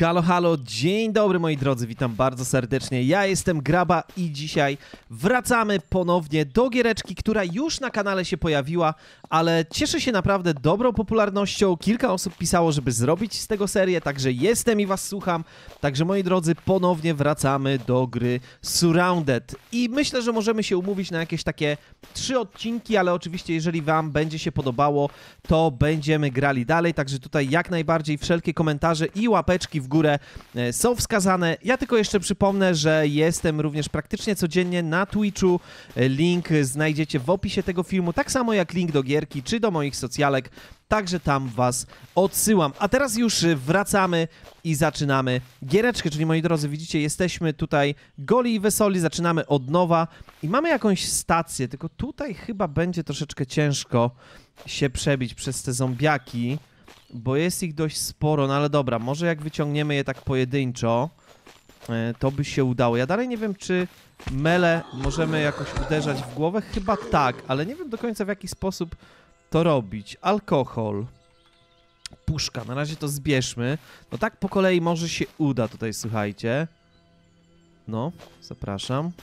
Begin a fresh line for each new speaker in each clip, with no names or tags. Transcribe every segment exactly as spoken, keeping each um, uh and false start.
Halo, halo, dzień dobry moi drodzy, witam bardzo serdecznie, ja jestem Graba i dzisiaj wracamy ponownie do giereczki, która już na kanale się pojawiła, ale cieszy się naprawdę dobrą popularnością, kilka osób pisało, żeby zrobić z tego serię, także jestem i was słucham, także moi drodzy, ponownie wracamy do gry Surrounded i myślę, że możemy się umówić na jakieś takie trzy odcinki, ale oczywiście jeżeli wam będzie się podobało, to będziemy grali dalej, także tutaj jak najbardziej wszelkie komentarze i łapeczki w górę są wskazane. Ja tylko jeszcze przypomnę, że jestem również praktycznie codziennie na Twitchu. Link znajdziecie w opisie tego filmu, tak samo jak link do gierki czy do moich socjalek. Także tam was odsyłam. A teraz już wracamy i zaczynamy giereczkę, czyli moi drodzy, widzicie, jesteśmy tutaj goli i wesoli, zaczynamy od nowa i mamy jakąś stację, tylko tutaj chyba będzie troszeczkę ciężko się przebić przez te zombiaki, bo jest ich dość sporo, no ale dobra, może jak wyciągniemy je tak pojedynczo, to by się udało. Ja dalej nie wiem, czy mele możemy jakoś uderzać w głowę, chyba tak, ale nie wiem do końca w jaki sposób to robić. Alkohol. Puszka, na razie to zbierzmy. No tak po kolei może się uda tutaj, słuchajcie. No, zapraszam.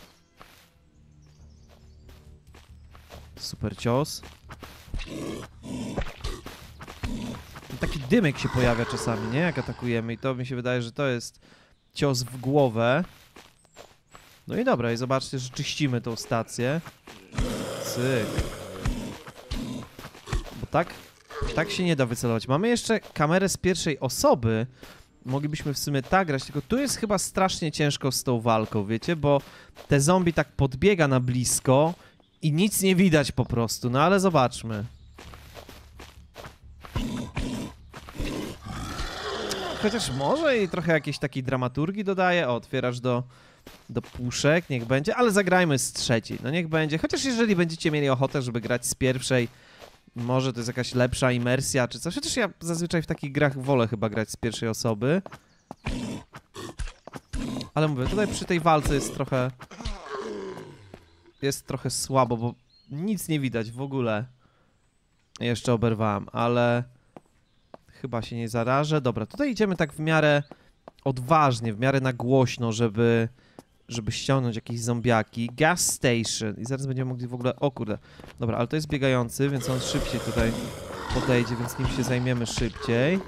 Super cios. Taki dymek się pojawia czasami, nie? Jak atakujemy i to mi się wydaje, że to jest cios w głowę. No i dobra, i zobaczcie, że czyścimy tą stację. Cyk. Bo tak, tak się nie da wycelować. Mamy jeszcze kamerę z pierwszej osoby. Moglibyśmy w sumie tak grać, tylko tu jest chyba strasznie ciężko z tą walką, wiecie? Bo te zombie tak podbiega na blisko i nic nie widać po prostu. No ale zobaczmy. Chociaż może i trochę jakiejś takiej dramaturgii dodaje. O, otwierasz do, do puszek, niech będzie, ale zagrajmy z trzeciej. No niech będzie, chociaż jeżeli będziecie mieli ochotę, żeby grać z pierwszej, może to jest jakaś lepsza imersja czy coś. Chociaż ja zazwyczaj w takich grach wolę chyba grać z pierwszej osoby. Ale mówię, tutaj przy tej walce jest trochę... Jest trochę słabo, bo nic nie widać w ogóle. Jeszcze oberwałem, ale... Chyba się nie zarażę. Dobra, tutaj idziemy tak w miarę odważnie, w miarę na głośno, żeby, żeby ściągnąć jakieś zombiaki. Gas station. I zaraz będziemy mogli w ogóle... O kurde. Dobra, ale to jest biegający, więc on szybciej tutaj podejdzie, więc nim się zajmiemy szybciej.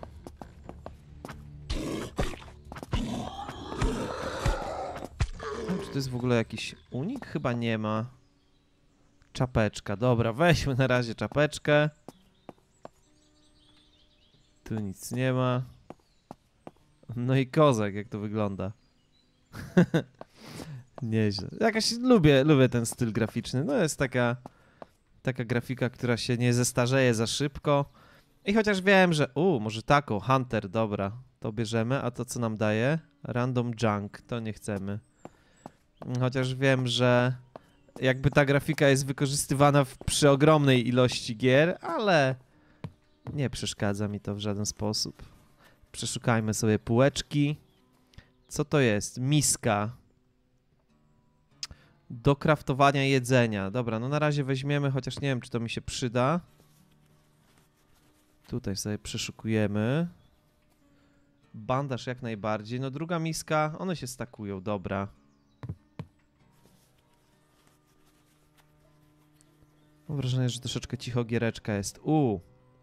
Nie wiem, czy to jest w ogóle jakiś unik? Chyba nie ma. Czapeczka. Dobra, weźmy na razie czapeczkę. Tu nic nie ma. No i kozak, jak to wygląda. Nieźle. Jakaś lubię, lubię ten styl graficzny. No jest taka, taka grafika, która się nie zestarzeje za szybko. I chociaż wiem, że... U, może taką, Hunter, dobra. To bierzemy, a to co nam daje? Random Junk, to nie chcemy. Chociaż wiem, że jakby ta grafika jest wykorzystywana w, przy ogromnej ilości gier, ale... Nie przeszkadza mi to w żaden sposób. Przeszukajmy sobie półeczki. Co to jest? Miska. Do kraftowania jedzenia. Dobra, no na razie weźmiemy, chociaż nie wiem, czy to mi się przyda. Tutaj sobie przeszukujemy. Bandaż jak najbardziej. No druga miska, one się stakują, dobra. Mam wrażenie, że troszeczkę cicho giereczka jest. U.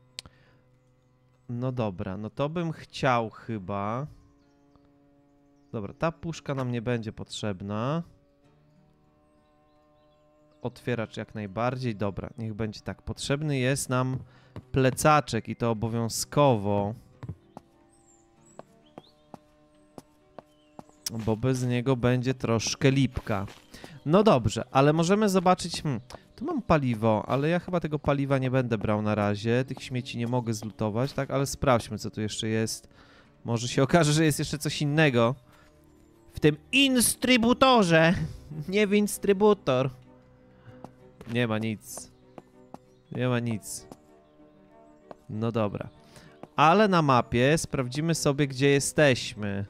No dobra, no to bym chciał chyba... Dobra, ta puszka nam nie będzie potrzebna. Otwieracz jak najbardziej. Dobra, niech będzie tak. Potrzebny jest nam plecaczek i to obowiązkowo. Bo bez niego będzie troszkę lipka. No dobrze, ale możemy zobaczyć... Hmm, tu mam paliwo, ale ja chyba tego paliwa nie będę brał na razie. Tych śmieci nie mogę zlutować, tak? Ale sprawdźmy, co tu jeszcze jest. Może się okaże, że jest jeszcze coś innego. W tym instrybutorze. Nie w instrybutor. Nie ma nic. Nie ma nic. No dobra. Ale na mapie sprawdzimy sobie, gdzie jesteśmy.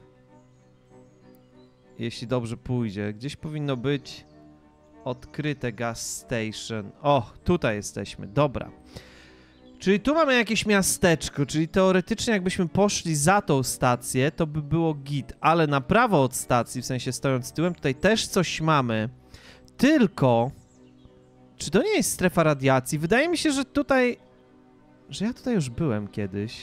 Jeśli dobrze pójdzie. Gdzieś powinno być... Odkryte gas station. O, tutaj jesteśmy, dobra. Czyli tu mamy jakieś miasteczko, czyli teoretycznie jakbyśmy poszli za tą stację, to by było git, ale na prawo od stacji, w sensie stojąc tyłem, tutaj też coś mamy. Tylko... Czy to nie jest strefa radiacji? Wydaje mi się, że tutaj... Że ja tutaj już byłem kiedyś.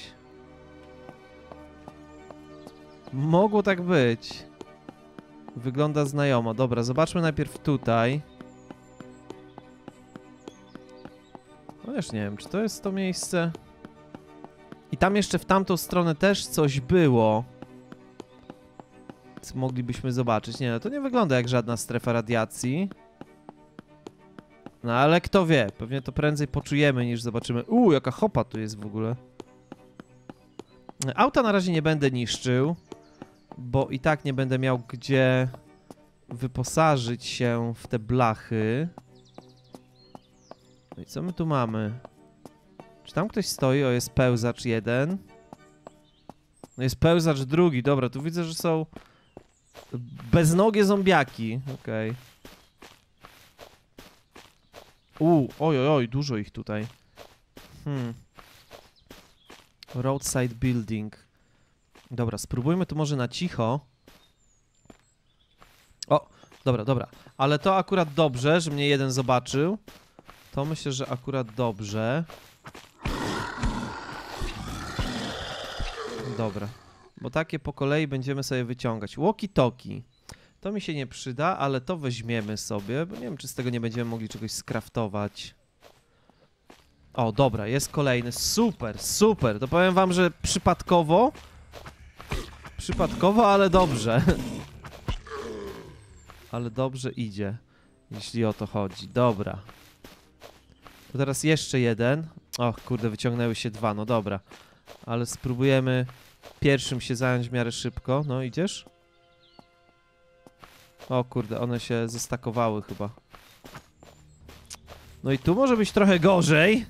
Mogło tak być. Wygląda znajomo. Dobra, zobaczmy najpierw tutaj. No już nie wiem, czy to jest to miejsce... I tam jeszcze w tamtą stronę też coś było. Co moglibyśmy zobaczyć. Nie, no to nie wygląda jak żadna strefa radiacji. No ale kto wie, pewnie to prędzej poczujemy niż zobaczymy. Uuu, jaka hopa tu jest w ogóle. Auta na razie nie będę niszczył, bo i tak nie będę miał gdzie wyposażyć się w te blachy. No i co my tu mamy? Czy tam ktoś stoi? O, jest pełzacz jeden. No jest pełzacz drugi, dobra, tu widzę, że są beznogie zombiaki, okej. Okay. Uuu, oj, oj, oj, dużo ich tutaj. Hmm. Roadside building. Dobra, spróbujmy tu może na cicho. O, dobra, dobra. Ale to akurat dobrze, że mnie jeden zobaczył. To myślę, że akurat dobrze. Dobra. Bo takie po kolei będziemy sobie wyciągać. Walkie-talkie. To mi się nie przyda, ale to weźmiemy sobie, bo nie wiem, czy z tego nie będziemy mogli czegoś skraftować. O, dobra, jest kolejny. Super, super. To powiem wam, że przypadkowo. Przypadkowo, ale dobrze. Ale dobrze idzie, jeśli o to chodzi. Dobra. To teraz jeszcze jeden. Och, kurde, wyciągnęły się dwa, no dobra. Ale spróbujemy pierwszym się zająć w miarę szybko. No, idziesz? O kurde, one się zestakowały chyba. No i tu może być trochę gorzej.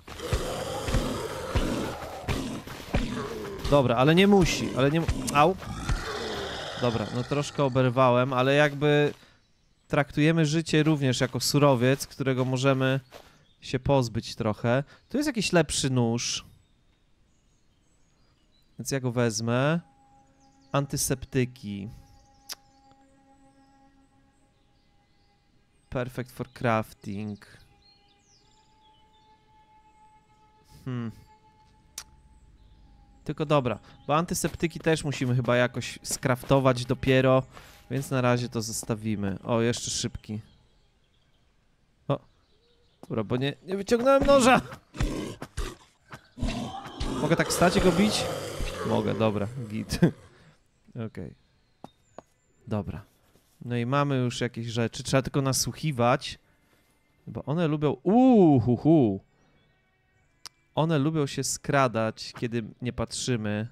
Dobra, ale nie musi, ale nie... Au. Dobra, no troszkę oberwałem, ale jakby traktujemy życie również jako surowiec, którego możemy się pozbyć trochę. Tu jest jakiś lepszy nóż. Więc ja go wezmę. Antyseptyki. Perfect for crafting. Hmm. Tylko dobra, bo antyseptyki też musimy chyba jakoś skraftować dopiero, więc na razie to zostawimy. O, jeszcze szybki. O, dobra, bo nie, nie wyciągnąłem noża. Mogę tak stać i go bić? Mogę, dobra, git. Okej. Okay. Dobra. No i mamy już jakieś rzeczy. Trzeba tylko nasłuchiwać. Bo one lubią... Uuu, hu, hu. One lubią się skradać, kiedy nie patrzymy.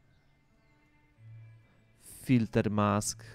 Filter mask.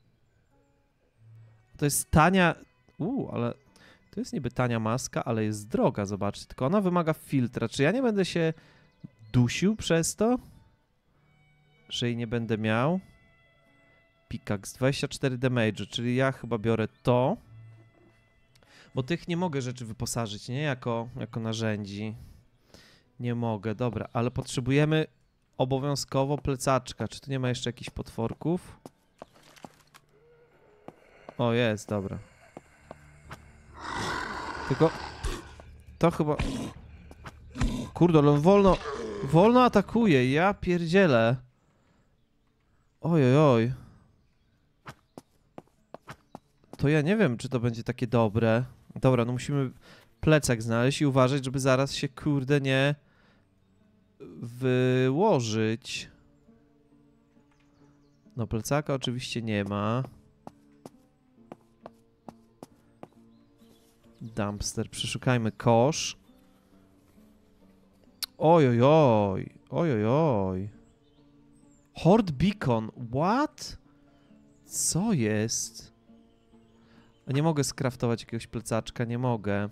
To jest tania... Uuu, ale... To jest niby tania maska, ale jest droga, zobaczcie. Tylko ona wymaga filtra. Czy ja nie będę się dusił przez to? Że jej nie będę miał? Pickaxe, dwadzieścia cztery damage, czyli ja chyba biorę to. Bo tych nie mogę rzeczy wyposażyć, nie? Jako, jako narzędzi. Nie mogę, dobra, ale potrzebujemy obowiązkowo plecaczka. Czy tu nie ma jeszcze jakichś potworków? O, jest, dobra. Tylko... To chyba... Kurde, ale on wolno... Wolno atakuje, ja pierdzielę. Oj, oj, oj. To ja nie wiem, czy to będzie takie dobre. Dobra, no musimy plecak znaleźć i uważać, żeby zaraz się, kurde, nie wyłożyć. No, plecaka oczywiście nie ma. Dumpster, przeszukajmy kosz. Oj, oj, oj. Oj, oj, oj. Horde Beacon. What? Co jest? Nie mogę skraftować jakiegoś plecaczka, nie mogę.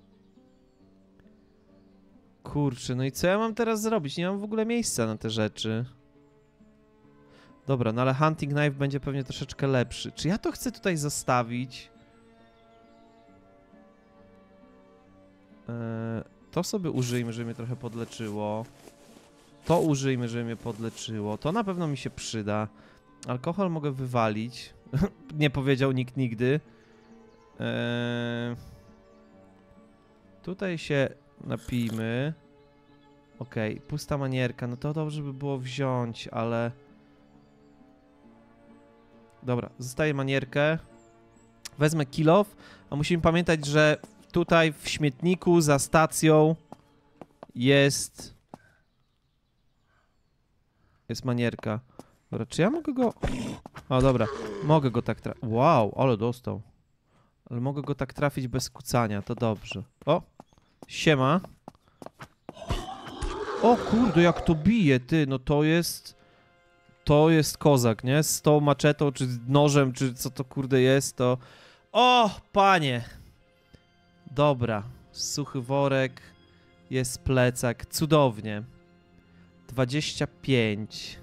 Kurczę, no i co ja mam teraz zrobić? Nie mam w ogóle miejsca na te rzeczy. Dobra, no ale hunting knife będzie pewnie troszeczkę lepszy. Czy ja to chcę tutaj zostawić? Eee, To sobie użyjmy, żeby mnie trochę podleczyło. To użyjmy, żeby mnie podleczyło. To na pewno mi się przyda. Alkohol mogę wywalić. Nie powiedział nikt nigdy. Eee... Tutaj się napijmy. Okej, okay, pusta manierka. No to dobrze by było wziąć, ale... Dobra, zostaje manierkę. Wezmę kill off, a musimy pamiętać, że tutaj w śmietniku za stacją jest... Jest manierka. Dobra, czy ja mogę go... O, dobra, mogę go tak trafić. Wow, ale dostał. Ale mogę go tak trafić bez kucania, to dobrze. O, siema. O kurde, jak to bije, ty, no to jest... To jest kozak, nie? Z tą maczetą, czy nożem, czy co to kurde jest, to... O, panie! Dobra, suchy worek, jest plecak, cudownie. dwadzieścia pięć.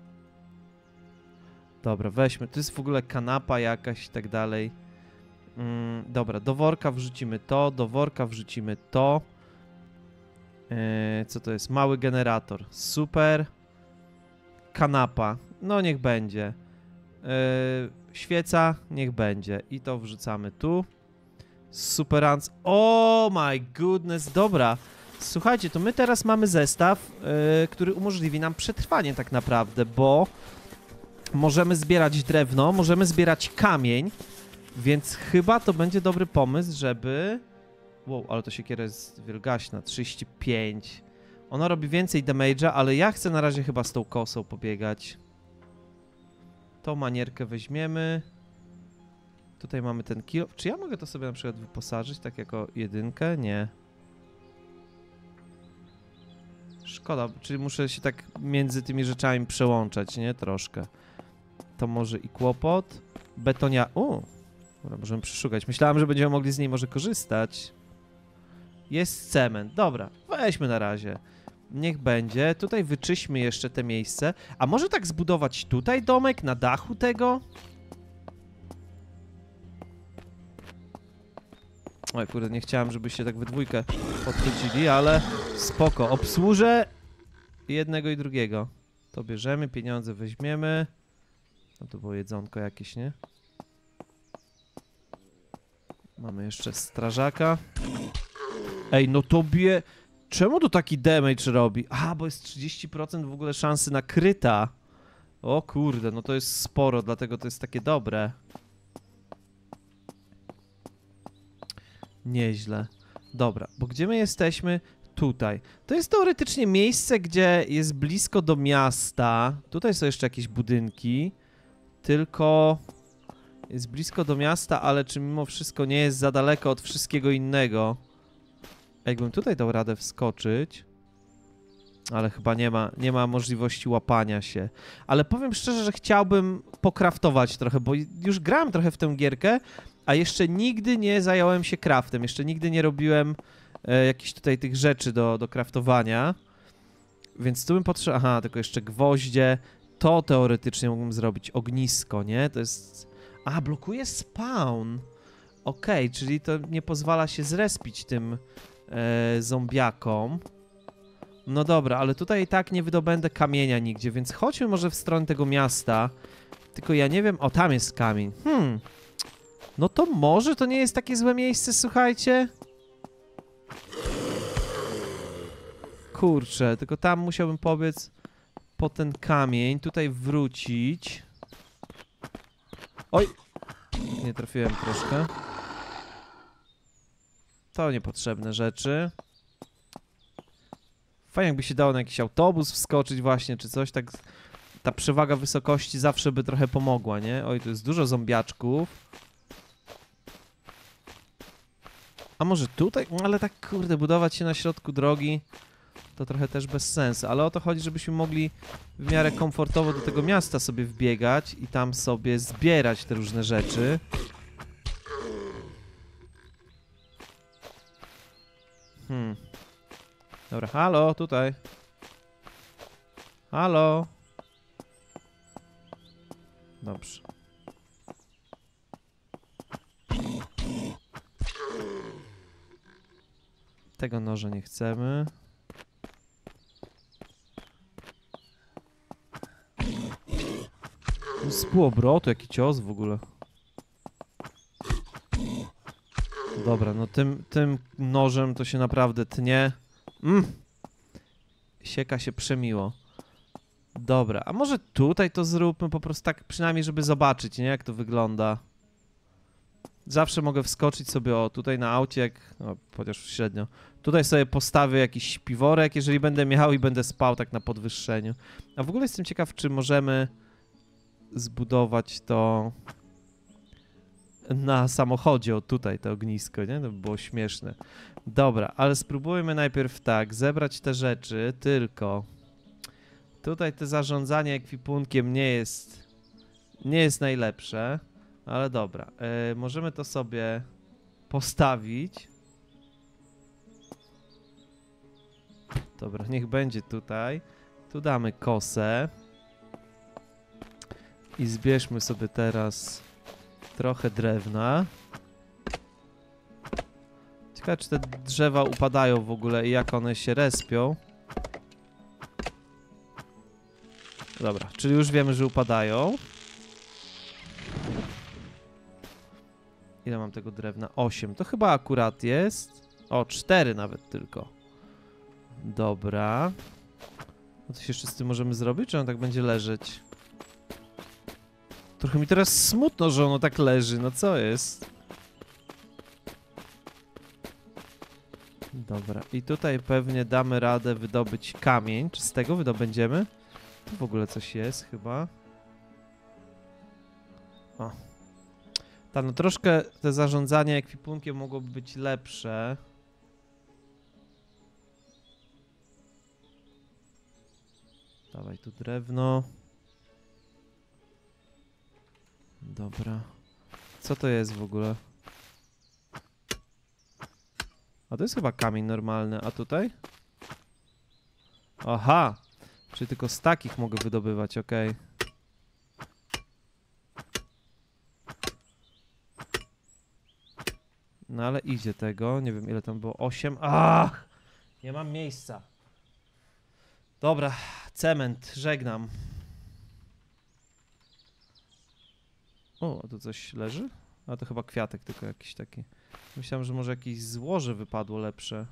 Dobra, weźmy, to jest w ogóle kanapa jakaś i tak dalej. Mm, dobra, do worka wrzucimy to, do worka wrzucimy to. Yy, co to jest? Mały generator, super. Kanapa, no niech będzie. Yy, świeca, niech będzie. I to wrzucamy tu. Superans. Oh my goodness, dobra. Słuchajcie, to my teraz mamy zestaw, yy, który umożliwi nam przetrwanie tak naprawdę, bo możemy zbierać drewno, możemy zbierać kamień, więc chyba to będzie dobry pomysł, żeby... Wow, ale to siekiera jest wielgaśna, trzydzieści pięć. Ona robi więcej damage'a, ale ja chcę na razie chyba z tą kosą pobiegać. Tą manierkę weźmiemy. Tutaj mamy ten kill. Czy ja mogę to sobie na przykład wyposażyć tak jako jedynkę? Nie. Szkoda, czyli muszę się tak między tymi rzeczami przełączać, nie? Troszkę. To może i kłopot. Betonia... U, dobra, możemy przeszukać. Myślałem, że będziemy mogli z niej może korzystać. Jest cement. Dobra, weźmy na razie. Niech będzie. Tutaj wyczyśmy jeszcze te miejsce. A może tak zbudować tutaj domek na dachu tego? Oj, kurde, nie chciałem, żebyście tak we dwójkę podchodzili, ale spoko. Obsłużę jednego i drugiego. To bierzemy, pieniądze weźmiemy. No to było jedzonko jakieś, nie? Mamy jeszcze strażaka. Ej, no to bie... Czemu to taki damage robi? A, bo jest trzydzieści procent w ogóle szansy na kryta. O kurde, no to jest sporo, dlatego to jest takie dobre. Nieźle. Dobra, bo gdzie my jesteśmy? Tutaj. To jest teoretycznie miejsce, gdzie jest blisko do miasta. Tutaj są jeszcze jakieś budynki. Tylko... Jest blisko do miasta, ale czy mimo wszystko nie jest za daleko od wszystkiego innego? Jakbym tutaj dał radę wskoczyć, ale chyba nie ma, nie ma możliwości łapania się. Ale powiem szczerze, że chciałbym pokraftować trochę, bo już grałem trochę w tę gierkę, a jeszcze nigdy nie zająłem się craftem. Jeszcze nigdy nie robiłem e, jakichś tutaj tych rzeczy do, do craftowania. Więc tu bym potrzebował... Aha, tylko jeszcze gwoździe. To teoretycznie mógłbym zrobić. Ognisko, nie? To jest... A, blokuje spawn. Okej, okay, czyli to nie pozwala się zrespić tym e, zombiakom. No dobra, ale tutaj i tak nie wydobędę kamienia nigdzie, więc chodźmy może w stronę tego miasta. Tylko ja nie wiem... O, tam jest kamień. Hmm. No to może to nie jest takie złe miejsce, słuchajcie? Kurczę, tylko tam musiałbym pobiec po ten kamień, tutaj wrócić. Oj! Nie trafiłem troszkę. To niepotrzebne rzeczy. Fajnie jakby się dało na jakiś autobus wskoczyć właśnie, czy coś, tak... Ta przewaga wysokości zawsze by trochę pomogła, nie? Oj, tu jest dużo zombiaczków. A może tutaj? Ale tak, kurde, budować się na środku drogi to trochę też bez sensu. Ale o to chodzi, żebyśmy mogli w miarę komfortowo do tego miasta sobie wbiegać i tam sobie zbierać te różne rzeczy. Hmm. Dobra, halo, tutaj. Halo. Dobrze. Tego noża nie chcemy. Z półobrotu, jaki cios w ogóle. Dobra, no tym, tym nożem to się naprawdę tnie. Mm. Sieka się przemiło. Dobra, a może tutaj to zróbmy po prostu tak przynajmniej, żeby zobaczyć, nie, jak to wygląda. Zawsze mogę wskoczyć sobie, o, tutaj na aucie, jak, no, chociaż średnio. Tutaj sobie postawię jakiś śpiworek, jeżeli będę miał i będę spał tak na podwyższeniu. A w ogóle jestem ciekaw, czy możemy zbudować to na samochodzie, o tutaj to ognisko, nie? To by było śmieszne. Dobra, ale spróbujmy najpierw tak, zebrać te rzeczy, tylko tutaj to zarządzanie ekwipunkiem nie jest, nie jest najlepsze, ale dobra, yy, możemy to sobie postawić. Dobra, niech będzie tutaj. Tu damy kosę. I zbierzmy sobie teraz trochę drewna. Ciekawe, czy te drzewa upadają w ogóle i jak one się respią. Dobra, czyli już wiemy, że upadają. Ile mam tego drewna? osiem. To chyba akurat jest. O, cztery nawet tylko. Dobra. No coś jeszcze z tym możemy zrobić, czy on tak będzie leżeć? Trochę mi teraz smutno, że ono tak leży. No co jest? Dobra. I tutaj pewnie damy radę wydobyć kamień. Czy z tego wydobędziemy? Tu w ogóle coś jest chyba. O. Tak, no troszkę te zarządzanie ekwipunkiem mogłoby być lepsze. Dawaj tu drewno. Dobra. Co to jest w ogóle? A to jest chyba kamień normalny, a tutaj? Aha! Czyli tylko z takich mogę wydobywać, okej. Okay. No ale idzie tego, nie wiem ile tam było, osiem. Ach! Nie mam miejsca. Dobra, cement, żegnam. O, tu coś leży? A to chyba kwiatek tylko jakiś taki. Myślałem, że może jakieś złoże wypadło lepsze.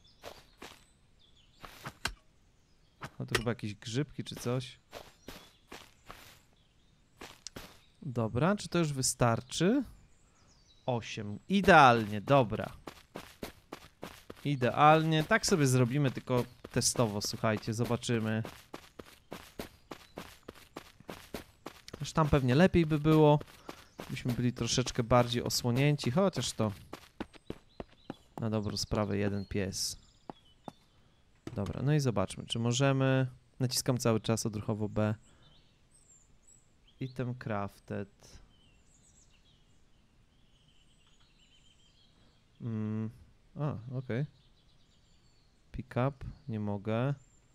A to chyba jakieś grzybki czy coś. Dobra, czy to już wystarczy? osiem. Idealnie, dobra. Idealnie. Tak sobie zrobimy, tylko testowo, słuchajcie, zobaczymy. Już tam pewnie lepiej by było. Byśmy byli troszeczkę bardziej osłonięci, chociaż to na dobrą sprawę jeden pies. Dobra, no i zobaczmy, czy możemy... Naciskam cały czas odruchowo B. Item crafted. Mm. A, okej. Okay. Pick up, nie mogę.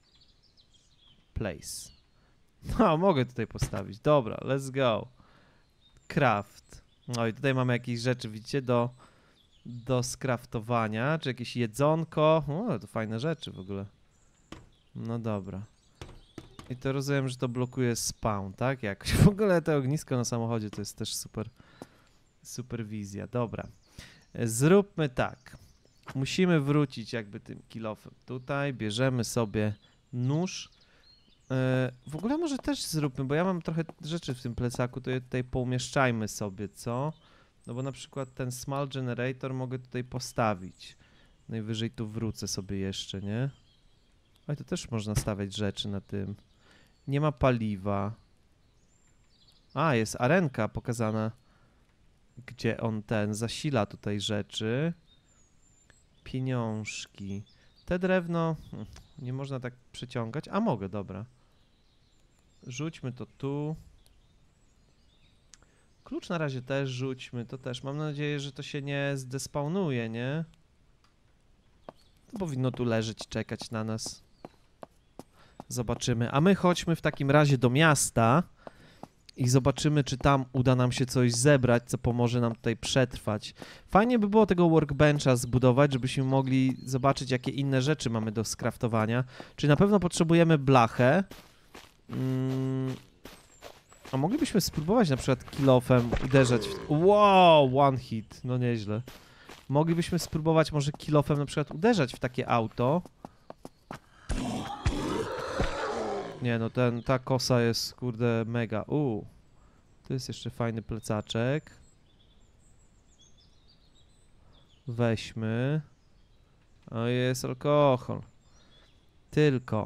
Place. No, mogę tutaj postawić. Dobra, let's go. Craft. No i tutaj mamy jakieś rzeczy, widzicie, do, do skraftowania. Czy jakieś jedzonko. O, to fajne rzeczy w ogóle. No dobra. I to rozumiem, że to blokuje spawn, tak? Jakoś. W ogóle to ognisko na samochodzie to jest też super, super wizja. Dobra. Zróbmy tak. Musimy wrócić jakby tym kilofem. Tutaj bierzemy sobie nóż. W ogóle może też zróbmy, bo ja mam trochę rzeczy w tym plecaku, to je tutaj poumieszczajmy sobie, co? No bo na przykład ten small generator mogę tutaj postawić. Najwyżej tu wrócę sobie jeszcze, nie? Ale to też można stawiać rzeczy na tym. Nie ma paliwa. A, jest arenka pokazana, gdzie on ten zasila tutaj rzeczy. Pieniążki. Te drewno nie można tak przeciągać. A mogę, dobra. Rzućmy to tu. Klucz na razie też rzućmy, to też. Mam nadzieję, że to się nie zdespawnuje, nie? To powinno tu leżeć, czekać na nas. Zobaczymy. A my chodźmy w takim razie do miasta I zobaczymy, czy tam uda nam się coś zebrać, co pomoże nam tutaj przetrwać. Fajnie by było tego workbencha zbudować, żebyśmy mogli zobaczyć, jakie inne rzeczy mamy do skraftowania. Czyli na pewno potrzebujemy blachę. Mm. A moglibyśmy spróbować na przykład kill-offem uderzać w... Wow, one hit, no nieźle. Moglibyśmy spróbować może kill-offem na przykład uderzać w takie auto. Nie no, ten, ta kosa jest, kurde, mega. Uuu, tu jest jeszcze fajny plecaczek. Weźmy. O, jest alkohol. Tylko.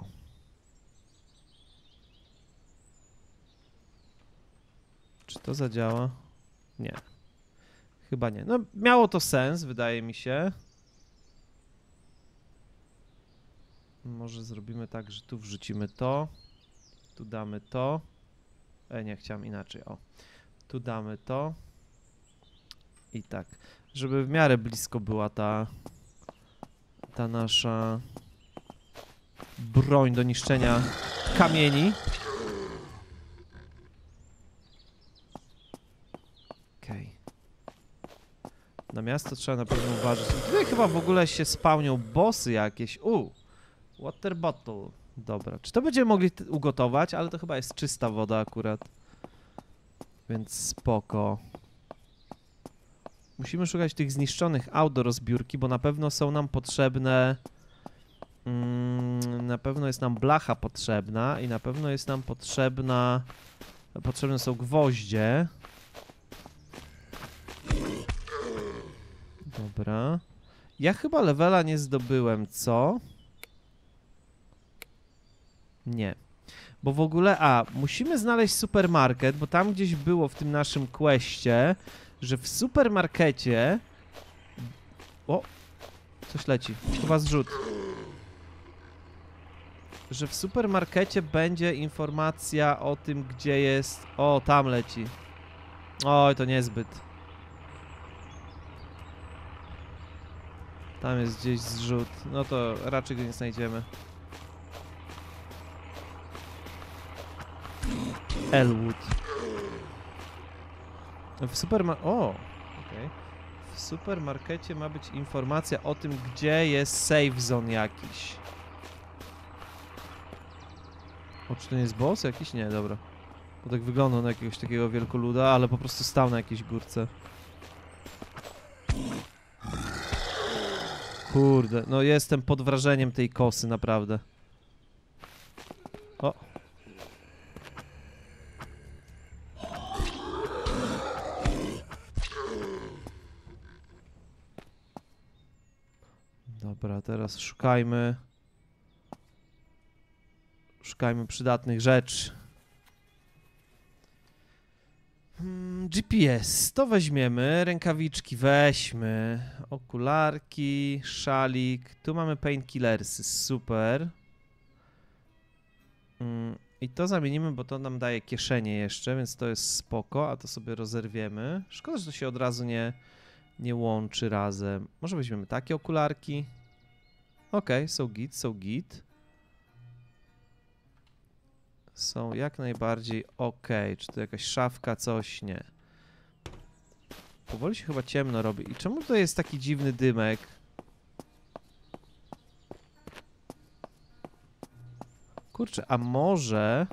Czy to zadziała? Nie. Chyba nie. No, miało to sens, wydaje mi się. Może zrobimy tak, że tu wrzucimy to. Tu damy to. E, nie, chciałem inaczej. O. Tu damy to. I tak. Żeby w miarę blisko była ta... Ta nasza... broń do niszczenia kamieni. Okej. Okay. Na miasto trzeba na pewno uważać. Tutaj chyba w ogóle się spełnią bossy jakieś. U, water bottle. Dobra. Czy to będziemy mogli ugotować? Ale to chyba jest czysta woda akurat. Więc spoko. Musimy szukać tych zniszczonych aut do rozbiórki, bo na pewno są nam potrzebne... Mm, na pewno jest nam blacha potrzebna i na pewno jest nam potrzebna... Potrzebne są gwoździe. Dobra. Ja chyba levela nie zdobyłem, co? Nie. Bo w ogóle, a, musimy znaleźć supermarket, bo tam gdzieś było w tym naszym questie, że w supermarkecie... O! Coś leci. Chyba zrzut. Że w supermarkecie będzie informacja o tym, gdzie jest... O, tam leci. Oj, to niezbyt. Tam jest gdzieś zrzut. No to raczej go nie znajdziemy. Elwood. W superma... O! Okay. W supermarkecie ma być informacja o tym, gdzie jest safe zone jakiś. O, czy to nie jest boss jakiś? Nie, dobra. Bo tak wygląda na jakiegoś takiego wielkoluda, ale po prostu stał na jakiejś górce. Kurde, no jestem pod wrażeniem tej kosy, naprawdę. O! Dobra, teraz szukajmy... Szukajmy przydatnych rzeczy. Hmm, G P S, to weźmiemy. Rękawiczki weźmy. Okularki, szalik. Tu mamy painkillersy, super. Hmm, I to zamienimy, bo to nam daje kieszenie jeszcze, więc to jest spoko, a to sobie rozerwiemy. Szkoda, że to się od razu nie, nie łączy razem. Może weźmiemy takie okularki. Okej, okay, są git, są git. Są jak najbardziej ok. Czy to jakaś szafka, coś? Nie. Powoli się chyba ciemno robi. I czemu tutaj jest taki dziwny dymek? Kurczę, a może...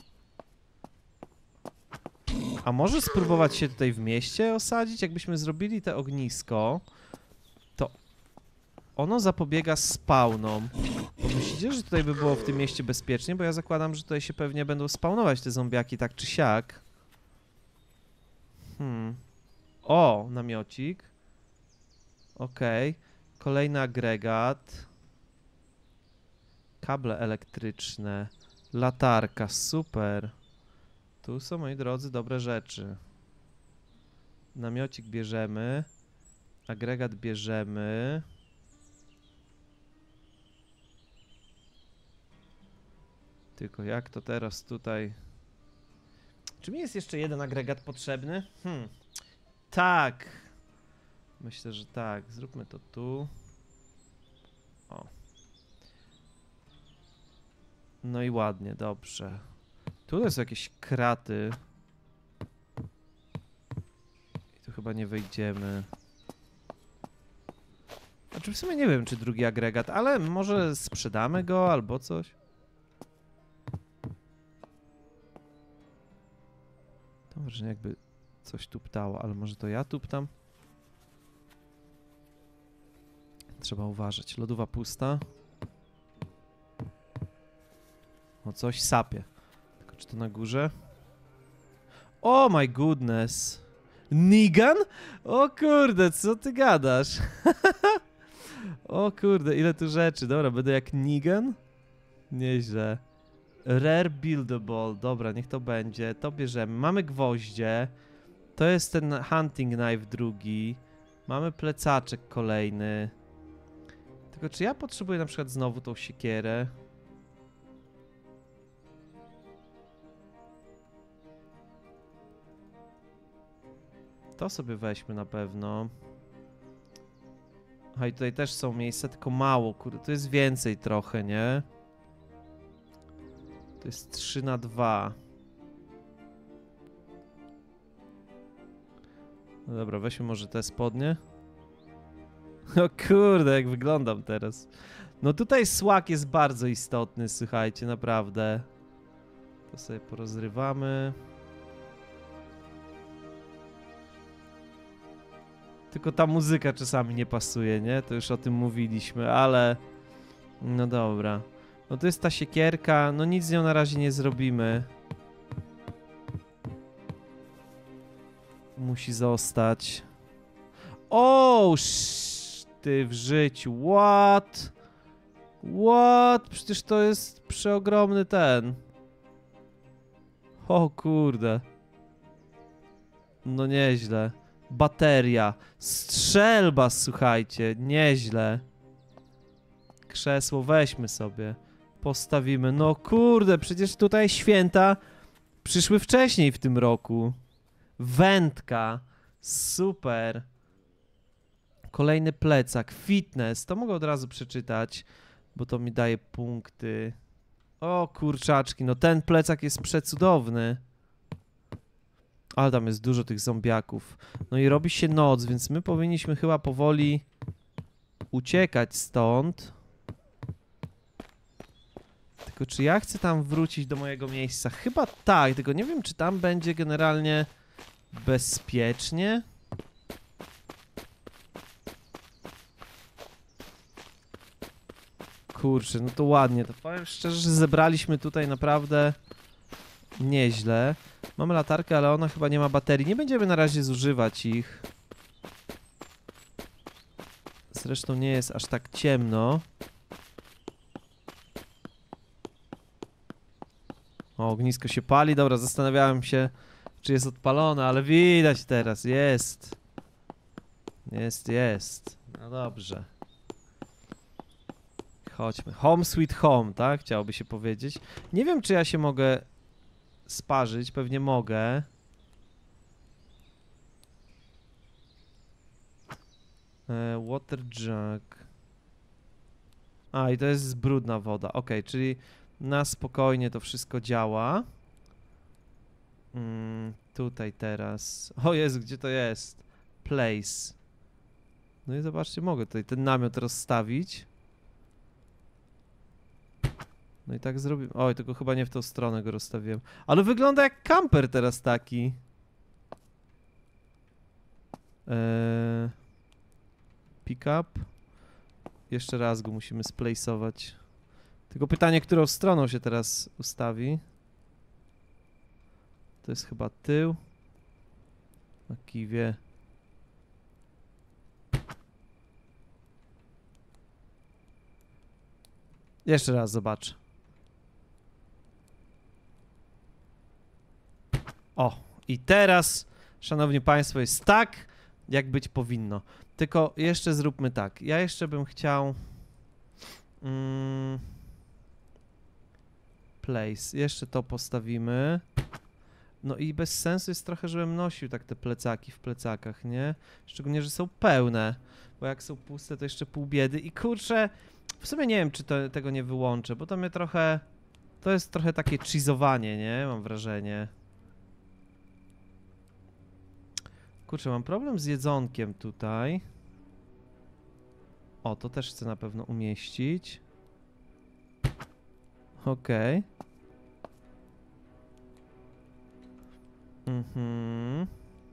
A może spróbować się tutaj w mieście osadzić? Jakbyśmy zrobili te ognisko, to ono zapobiega spawnom. Myślicie, że tutaj by było w tym mieście bezpiecznie? Bo ja zakładam, że tutaj się pewnie będą spawnować te zombiaki tak czy siak. Hmm. O, namiocik. Okej. Okay. Kolejny agregat. Kable elektryczne. Latarka, super. Tu są, moi drodzy, dobre rzeczy. Namiocik bierzemy. Agregat bierzemy. Tylko jak to teraz tutaj... Czy mi jest jeszcze jeden agregat potrzebny? Hmm. Tak. Myślę, że tak. Zróbmy to tu. O. No i ładnie, dobrze. Tu są jakieś kraty. tu chyba nie wejdziemy. Znaczy w sumie nie wiem, czy drugi agregat, ale może sprzedamy go albo coś. To może jakby coś tuptało, ale może to ja tuptam? Trzeba uważać. Lodówa pusta. O, coś sapie. Tylko czy to na górze? Oh my goodness. Negan? O kurde, co ty gadasz? O kurde, ile tu rzeczy. Dobra, będę jak Negan? Nieźle. Rare buildable. Dobra, niech to będzie. To bierzemy. Mamy gwoździe. To jest ten hunting knife drugi. Mamy plecaczek kolejny. Tylko czy ja potrzebuję na przykład znowu tą siekierę? To sobie weźmy na pewno. A i tutaj też są miejsca, tylko mało, kurde. To jest więcej trochę, nie? To jest trzy na dwa. No dobra, weźmy może te spodnie. O kurde, jak wyglądam teraz. No tutaj słak jest bardzo istotny, słuchajcie, naprawdę. To sobie porozrywamy. Tylko ta muzyka czasami nie pasuje, nie? To już o tym mówiliśmy, ale... No dobra. No to jest ta siekierka, no nic z nią na razie nie zrobimy. Musi zostać. O, ty w życiu, what? What? Przecież to jest przeogromny ten. O kurde. No nieźle. Bateria. Strzelba, słuchajcie. Nieźle. Krzesło weźmy sobie. Postawimy. No kurde, przecież tutaj święta przyszły wcześniej w tym roku. Wędka. Super. Kolejny plecak. Fitness. To mogę od razu przeczytać, bo to mi daje punkty. O kurczaczki, no ten plecak jest przecudowny. Ale tam jest dużo tych zombiaków. No i robi się noc, więc my powinniśmy chyba powoli uciekać stąd. Tylko czy ja chcę tam wrócić do mojego miejsca? Chyba tak, tylko nie wiem, czy tam będzie generalnie bezpiecznie. Kurczę, no to ładnie. To powiem szczerze, że zebraliśmy tutaj naprawdę nieźle. Mamy latarkę, ale ona chyba nie ma baterii. Nie będziemy na razie zużywać ich. Zresztą nie jest aż tak ciemno. O, ognisko się pali. Dobra, zastanawiałem się, czy jest odpalone, ale widać teraz. Jest. Jest, jest. No dobrze. Chodźmy. Home sweet home, tak? Chciałoby się powiedzieć. Nie wiem, czy ja się mogę sparzyć. Pewnie mogę. E, water jug. A, i to jest brudna woda. Ok, czyli na spokojnie to wszystko działa. Mm, tutaj teraz. O Jezu, gdzie to jest? Place. No i zobaczcie, mogę tutaj ten namiot rozstawić. No i tak zrobię. Oj, tylko chyba nie w tą stronę go rozstawiłem. Ale wygląda jak kamper teraz taki. Eee... Pick up. Jeszcze raz go musimy splace'ować. Tylko pytanie, którą stroną się teraz ustawi. To jest chyba tył. Na kiwie. Jeszcze raz zobaczę. O, i teraz, szanowni państwo, jest tak, jak być powinno. Tylko jeszcze zróbmy tak. Ja jeszcze bym chciał... Mm, place. Jeszcze to postawimy. No i bez sensu jest trochę, żebym nosił tak te plecaki w plecakach, nie? Szczególnie, że są pełne. Bo jak są puste, to jeszcze pół biedy. I kurczę, w sumie nie wiem, czy to, tego nie wyłączę, bo to mnie trochę... To jest trochę takie cheezowanie, nie? Mam wrażenie. Kurczę, mam problem z jedzonkiem tutaj. O, to też chcę na pewno umieścić. Okej. Okay. Mhm.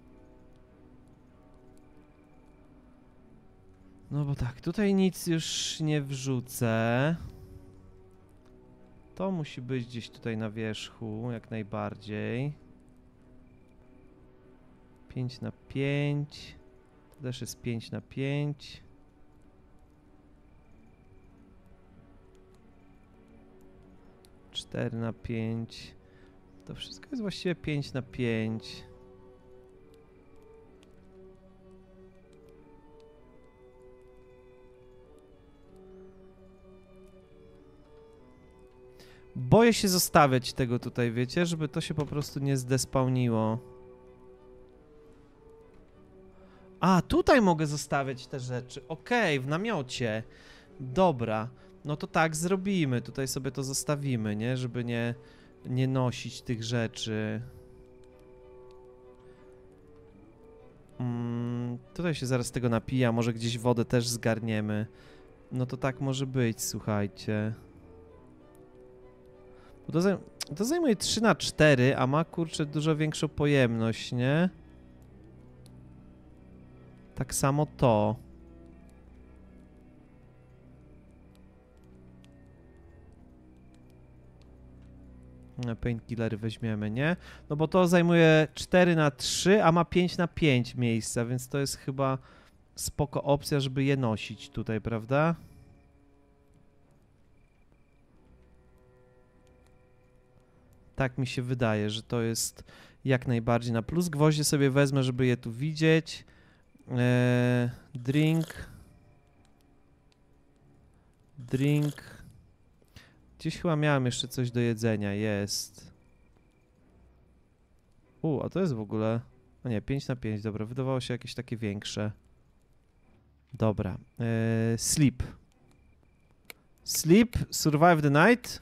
No bo tak, tutaj nic już nie wrzucę. To musi być gdzieś tutaj na wierzchu, jak najbardziej. pięć na pięć. To też jest pięć na pięć. cztery na pięć. To wszystko jest właściwie pięć na pięć. Boję się zostawiać tego tutaj, wiecie, żeby to się po prostu nie zdespawniło. A, tutaj mogę zostawiać te rzeczy. Okej, w namiocie. Dobra. No to tak zrobimy. Tutaj sobie to zostawimy, nie? Żeby nie, nie nosić tych rzeczy. Mm, tutaj się zaraz tego napija. Może gdzieś wodę też zgarniemy. No to tak może być, słuchajcie. To, zaj to zajmuje trzy na cztery, a ma, kurczę, dużo większą pojemność, nie? Tak samo to. Painkillery weźmiemy, nie? No bo to zajmuje cztery na trzy, a ma pięć na pięć miejsca, więc to jest chyba spoko opcja, żeby je nosić tutaj, prawda? Tak mi się wydaje, że to jest jak najbardziej na plus. Gwoździe sobie wezmę, żeby je tu widzieć. Eee, drink. Drink. Gdzieś chyba miałem jeszcze coś do jedzenia. Jest. U, a to jest w ogóle... No nie, pięć na pięć, dobra. Wydawało się jakieś takie większe. Dobra. Eee, sleep. Sleep, survive the night.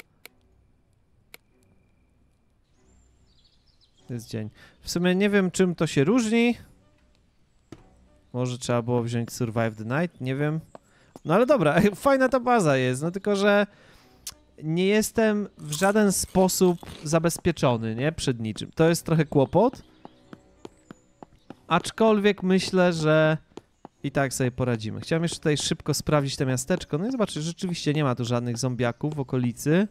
To jest dzień. W sumie nie wiem, czym to się różni. Może trzeba było wziąć survive the night, nie wiem. No ale dobra, fajna ta baza jest, no tylko, że nie jestem w żaden sposób zabezpieczony, nie? Przed niczym. To jest trochę kłopot. Aczkolwiek myślę, że i tak sobie poradzimy. Chciałem jeszcze tutaj szybko sprawdzić to miasteczko. No i zobaczcie, rzeczywiście nie ma tu żadnych zombiaków w okolicy.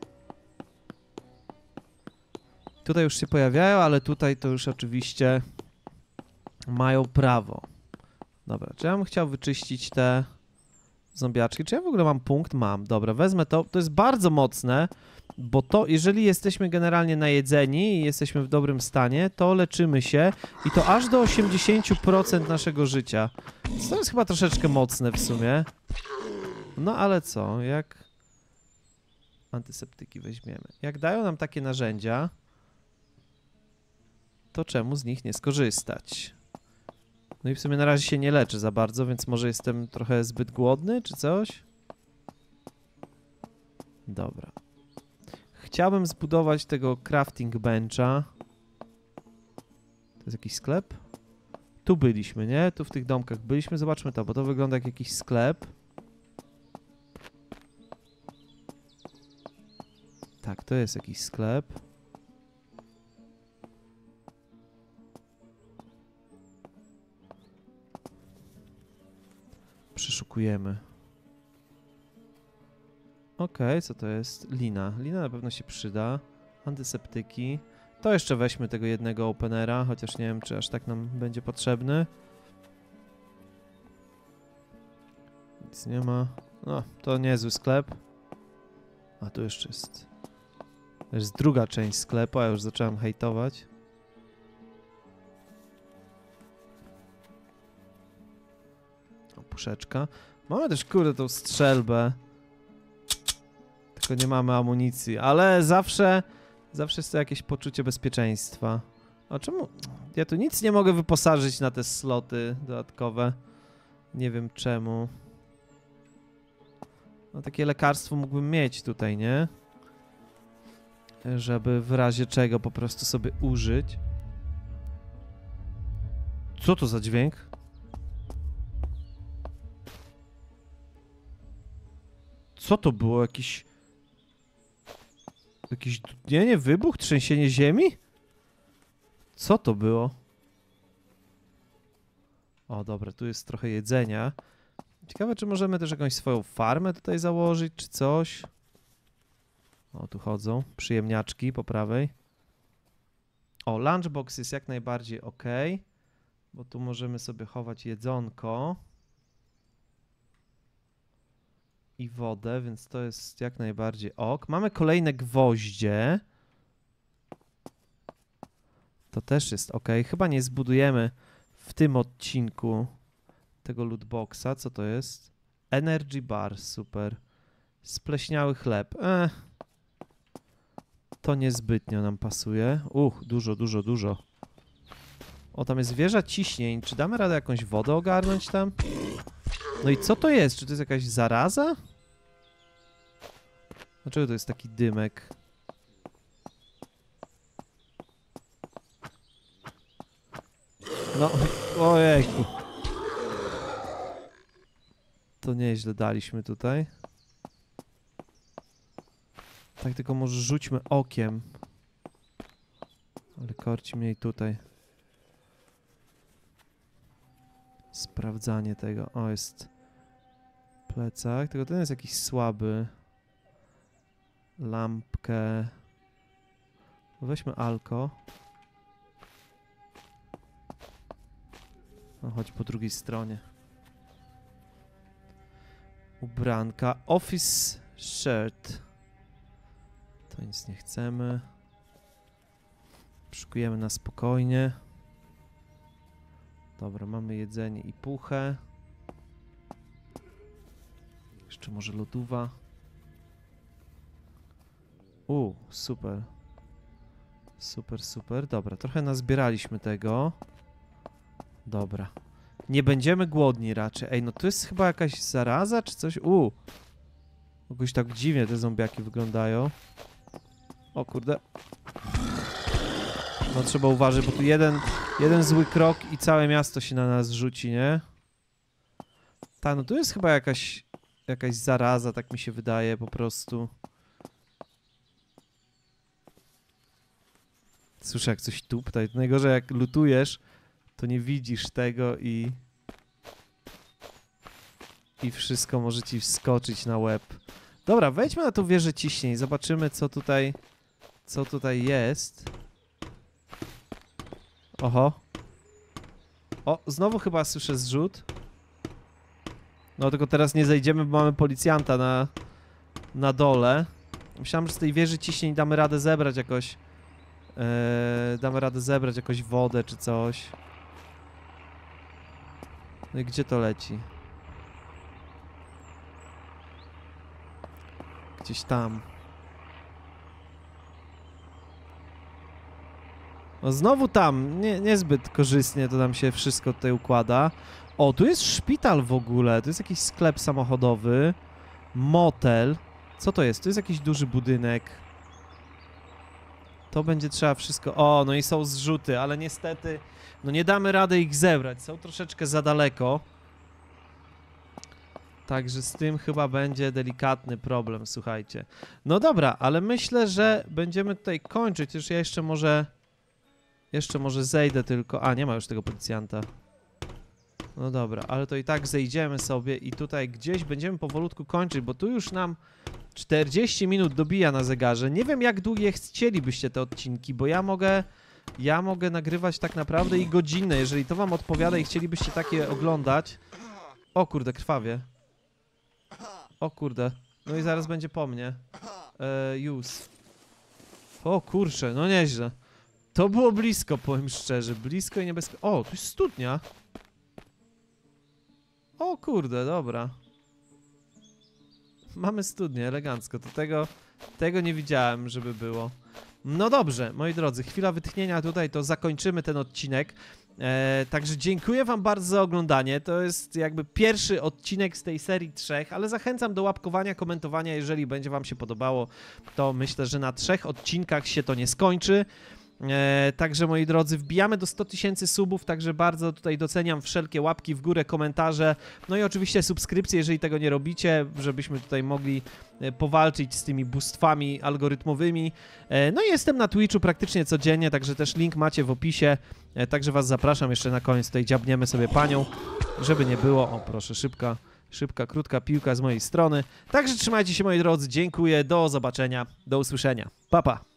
Tutaj już się pojawiają, ale tutaj to już oczywiście mają prawo. Dobra, czy ja bym chciał wyczyścić te zombiaczki? Czy ja w ogóle mam punkt? Mam. Dobra, wezmę to. To jest bardzo mocne, bo to, jeżeli jesteśmy generalnie najedzeni i jesteśmy w dobrym stanie, to leczymy się i to aż do osiemdziesięciu procent naszego życia. Więc to jest chyba troszeczkę mocne w sumie. No ale co, jak... Antyseptyki weźmiemy. Jak dają nam takie narzędzia, to czemu z nich nie skorzystać? No i w sumie na razie się nie leczę za bardzo, więc może jestem trochę zbyt głodny, czy coś? Dobra. Chciałbym zbudować tego crafting bencha. To jest jakiś sklep? Tu byliśmy, nie? Tu w tych domkach byliśmy. Zobaczmy to, bo to wygląda jak jakiś sklep. Tak, to jest jakiś sklep. Przeszukujemy. Okej, okay, co to jest? Lina. Lina na pewno się przyda. Antyseptyki. To jeszcze weźmy tego jednego openera, chociaż nie wiem, czy aż tak nam będzie potrzebny. Nic nie ma. No, to niezły sklep. A tu jeszcze jest... To jest druga część sklepu, a ja już zacząłem hejtować. O, puszeczka. Mamy też, kurde, tą strzelbę. Tylko nie mamy amunicji, ale zawsze... Zawsze jest to jakieś poczucie bezpieczeństwa. A czemu? Ja tu nic nie mogę wyposażyć na te sloty dodatkowe. Nie wiem czemu. No takie lekarstwo mógłbym mieć tutaj, nie? Żeby w razie czego po prostu sobie użyć. Co to za dźwięk? Co to było? Jakiś... Jakiś... Nie, nie, wybuch? Trzęsienie ziemi? Co to było? O, dobra, tu jest trochę jedzenia. Ciekawe, czy możemy też jakąś swoją farmę tutaj założyć, czy coś. O, tu chodzą. Przyjemniaczki po prawej. O, lunchbox jest jak najbardziej ok. Bo tu możemy sobie chować jedzonko. I wodę, więc to jest jak najbardziej ok. Mamy kolejne gwoździe. To też jest ok. Chyba nie zbudujemy w tym odcinku tego lootboxa. Co to jest? Energy bar, super. Spleśniały chleb. Ech. To niezbytnio nam pasuje. Uch, dużo, dużo, dużo. O, tam jest wieża ciśnień. Czy damy radę jakąś wodę ogarnąć tam? No i co to jest? Czy to jest jakaś zaraza? Dlaczego to jest taki dymek? No, ojejku. To nieźle daliśmy tutaj. Tak, tylko może rzućmy okiem. Ale korci mniej tutaj. Sprawdzanie tego. O, jest plecak. Tylko ten jest jakiś słaby. Lampkę. Weźmy alko. No, chodź po drugiej stronie. Ubranka. Office shirt. To nic nie chcemy. Szykujemy na spokojnie. Dobra, mamy jedzenie i puchę. Jeszcze może lodówa. U, super. Super, super. Dobra, trochę nazbieraliśmy tego. Dobra. Nie będziemy głodni raczej. Ej, no tu jest chyba jakaś zaraza czy coś? U. Jakoś tak dziwnie te zombiaki wyglądają. O kurde. No trzeba uważać, bo tu jeden, jeden zły krok i całe miasto się na nas rzuci, nie? Tak, no tu jest chyba jakaś, jakaś zaraza, tak mi się wydaje po prostu. Słyszę jak coś tupta i to najgorzej jak lutujesz, to nie widzisz tego i... I wszystko może ci wskoczyć na łeb. Dobra, wejdźmy na tą wieżę ciśnień, zobaczymy co tutaj... Co tutaj jest. Oho. O, znowu chyba słyszę zrzut. No tylko teraz nie zejdziemy, bo mamy policjanta na, na dole. Myślałem, że z tej wieży ciśnień damy radę zebrać jakoś... Yy, damy radę zebrać jakąś wodę czy coś. No i gdzie to leci? Gdzieś tam. No znowu tam, nie, niezbyt korzystnie to nam się wszystko tutaj układa. O, tu jest szpital w ogóle, tu jest jakiś sklep samochodowy, motel. Co to jest? To jest jakiś duży budynek. To będzie trzeba wszystko... O, no i są zrzuty, ale niestety no nie damy rady ich zebrać, są troszeczkę za daleko. Także z tym chyba będzie delikatny problem, słuchajcie. No dobra, ale myślę, że będziemy tutaj kończyć, już ja jeszcze może... Jeszcze może zejdę tylko... A, nie ma już tego policjanta. No dobra, ale to i tak zejdziemy sobie i tutaj gdzieś będziemy powolutku kończyć, bo tu już nam czterdzieści minut dobija na zegarze. Nie wiem, jak długie chcielibyście te odcinki, bo ja mogę... Ja mogę nagrywać tak naprawdę i godzinę, jeżeli to wam odpowiada i chcielibyście takie oglądać. O kurde, krwawie. O kurde. No i zaraz będzie po mnie. Eee, use. O kurczę, no nieźle. To było blisko, powiem szczerze. Blisko i niebezpiecznie. O, tu jest studnia. O kurde, dobra. Mamy studnię, elegancko. To tego, tego nie widziałem, żeby było. No dobrze, moi drodzy, chwila wytchnienia tutaj, to zakończymy ten odcinek. E, także dziękuję wam bardzo za oglądanie. To jest jakby pierwszy odcinek z tej serii trzech, ale zachęcam do łapkowania, komentowania. Jeżeli będzie wam się podobało, to myślę, że na trzech odcinkach się to nie skończy. E, także moi drodzy, wbijamy do stu tysięcy subów, także bardzo tutaj doceniam wszelkie łapki w górę, komentarze, no i oczywiście subskrypcje, jeżeli tego nie robicie, żebyśmy tutaj mogli e, powalczyć z tymi bóstwami algorytmowymi. E, no i jestem na Twitchu praktycznie codziennie, także też link macie w opisie, e, także was zapraszam jeszcze na koniec, tutaj dziabniemy sobie panią, żeby nie było, o proszę, szybka, szybka, krótka piłka z mojej strony. Także trzymajcie się moi drodzy, dziękuję, do zobaczenia, do usłyszenia, pa pa!